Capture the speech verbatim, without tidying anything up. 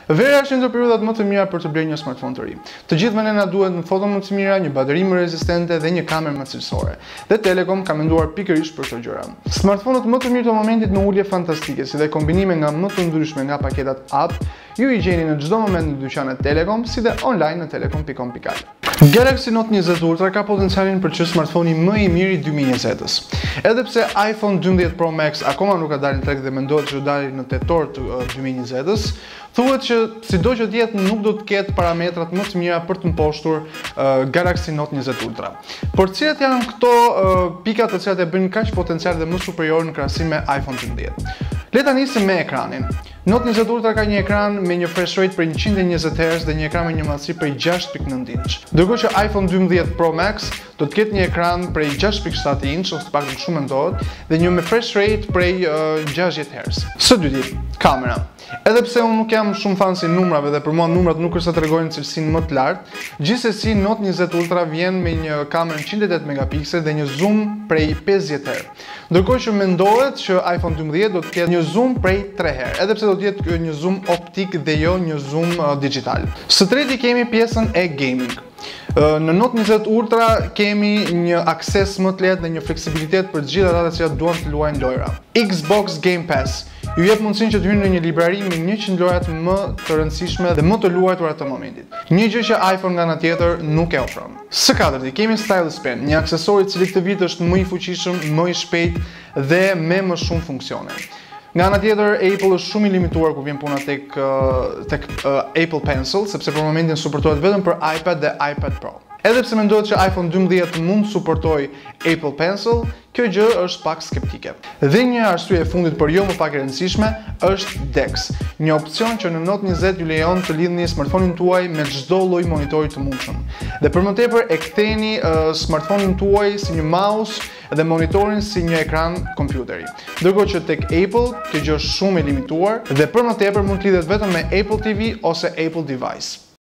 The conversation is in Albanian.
Vera është një ndër periudhat më të mira për të blerë një smartphone të ri. Të gjithëve ne na duhet një foto më të mira, një bateri më rezistente dhe një kamerë më cilësore. Dhe Telecom ka menduar pikërisht për këto gjëra. Smartphone-ët më të mirë të momentit në ulje fantastike, si dhe kombinime nga më të ndryshme nga paketat app, ju i gjeni në çdo moment në dyqanet Telecom, si dhe online në telecom pikë com pikë al. Galaxy Note njëzet Ultra ka potencialin për të qenë smartphone-i më i mirë i dy mijë njëzet-s. Edhe pse iPhone dymbëdhjetë Pro Max akoma nuk ka dalë në treg dhe mendohet që do dalë në tetor të dy mijë njëzet-s, thuhet që sido që të jetë nuk do të ketë parametrat më të mira për të mposhtur uh, Galaxy Note njëzet Ultra. Por cilat janë këto uh, pikat të cilat e bëjnë kaq potencial dhe më superior në krahasim me iPhone dymbëdhjetë? Le ta nisim me ekranin. Note njëzet Ultra ka një ekran me një refresh rate prej njëqind e njëzet hertz dhe një ekran me një madhësi prej gjashtë pikë nëntë inch. Ndërkohë që iPhone dymbëdhjetë Pro Max do të ketë një ekran prej gjashtë pikë shtatë inch, ose të paktën shumë mendohet, dhe një me refresh rate prej uh, gjashtëdhjetë hertz. Së dyti, kamera. Edhe pse unë nuk jam shumë fan si numrave dhe për mua numrat nuk është sa tregojnë cilësinë më të lartë, gjithsesi Note njëzet Ultra vjen me një kamerë njëqind e tetë megapiksel dhe një zoom prej pesëdhjetë herë. Ndërkohë që mendohet që iPhone dymbëdhjetë do të ketë një zoom prej tre herë, edhe pse do të jetë një zoom optik dhe jo një zoom uh, digital. Së treti kemi pjesën e gaming. Në Note njëzet Ultra kemi një akses më të lehtë dhe një fleksibilitet për të gjithë ata që duan të luajnë lojra. Xbox Game Pass ju jep mundësinë që të hyni në një librari me njëqind lojrat më të rëndësishme dhe më të luajtura të momentit. Një gjë që iPhone nga ana tjetër nuk e ofron. Së katërti kemi Stylus Pen, një aksesor i cili këtë vit është më i fuqishëm, më i shpejtë dhe me më shumë funksione. Nga ana tjetër, Apple është shumë i limituar kur vjen puna tek uh, tek uh, Apple Pencil, sepse për momentin suportohet vetëm për iPad dhe iPad Pro. Edhe pse mendohet që iPhone dymbëdhjetë mund të suportojë Apple Pencil, kjo gjë është pak skeptike. Dhe një arsye e fundit, por jo më pak e rëndësishme, është DeX, një opcion që në Note njëzet ju lejon të lidhni smartphone-in tuaj me çdo lloj monitori të mundshëm. Dhe për më tepër e ktheni uh, smartphone-in tuaj si një mouse dhe monitorin si një ekran kompjuteri. Ndërkohë që tek Apple kjo gjë është shumë e limituar dhe për më tepër mund të lidhet vetëm me Apple T V ose Apple Device.